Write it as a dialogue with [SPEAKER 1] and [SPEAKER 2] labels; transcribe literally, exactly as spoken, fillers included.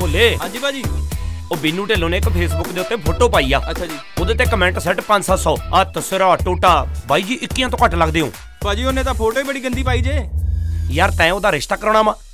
[SPEAKER 1] ਢੋਲੇ।
[SPEAKER 2] ਹਾਂਜੀ ਭਾਜੀ।
[SPEAKER 1] ਉਹ ਬੀਨੂ ਢਿੱਲੋਂ ਨੇ ਇੱਕ ਫੇਸਬੁੱਕ ਦੇ ਉੱਤੇ ਫੋਟੋ ਪਾਈ ਆ।
[SPEAKER 2] ਅੱਛਾ ਜੀ।
[SPEAKER 1] ਉਹਦੇ ਤੇ ਕਮੈਂਟ ਸੈੱਟ ਪੰਜ ਸੱਤ ਸੌ। ਆ ਤਸਰਾ ਟੋਟਾ ਬਾਈ ਜੀ ਇੱਕੀਆਂ ਤੋਂ ਘੱਟ ਲੱਗਦੇ ਹੋ।
[SPEAKER 2] ਭਾਜੀ ਉਹਨੇ ਤਾਂ ਫੋਟੋ ਹੀ ਬੜੀ ਗੰਦੀ ਪਾਈ ਜੇ।
[SPEAKER 1] ਯਾਰ ਤੈਂ ਉਹਦਾ ਰਿਸ਼ਤਾ ਕਰਾਉਣਾ ਵਾ?